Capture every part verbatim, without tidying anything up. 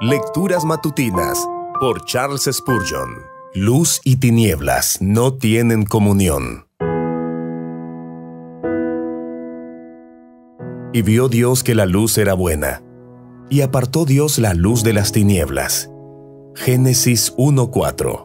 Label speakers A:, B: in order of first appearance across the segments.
A: Lecturas matutinas por Charles Spurgeon. Luz y tinieblas no tienen comunión. Y vio Dios que la luz era buena, y apartó Dios la luz de las tinieblas. Génesis uno cuatro.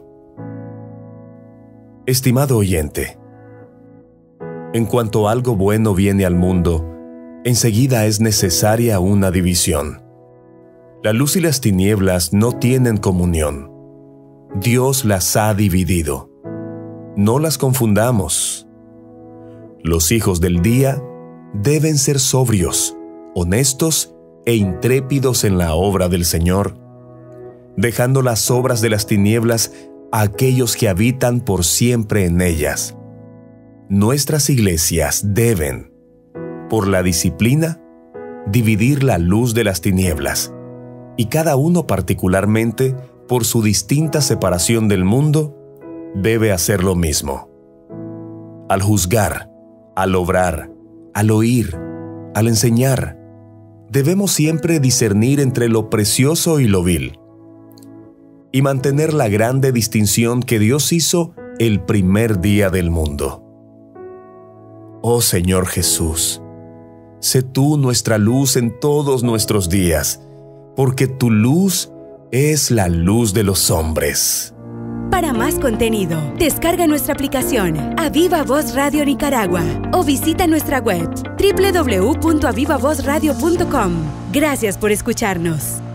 A: Estimado oyente, en cuanto algo bueno viene al mundo, enseguida es necesaria una división. La luz y las tinieblas no tienen comunión. Dios las ha dividido. No las confundamos. Los hijos del día deben ser sobrios, honestos e intrépidos en la obra del Señor, dejando las obras de las tinieblas a aquellos que habitan por siempre en ellas. Nuestras iglesias deben, por la disciplina, dividir la luz de las tinieblas, y cada uno particularmente, por su distinta separación del mundo, debe hacer lo mismo. Al juzgar, al obrar, al oír, al enseñar, debemos siempre discernir entre lo precioso y lo vil, y mantener la grande distinción que Dios hizo el primer día del mundo. Oh Señor Jesús, sé tú nuestra luz en todos nuestros días, porque tu luz es la luz de los hombres.
B: Para más contenido, descarga nuestra aplicación Aviva Voz Radio Nicaragua o visita nuestra web doble u doble u doble u punto aviva voz radio punto com. Gracias por escucharnos.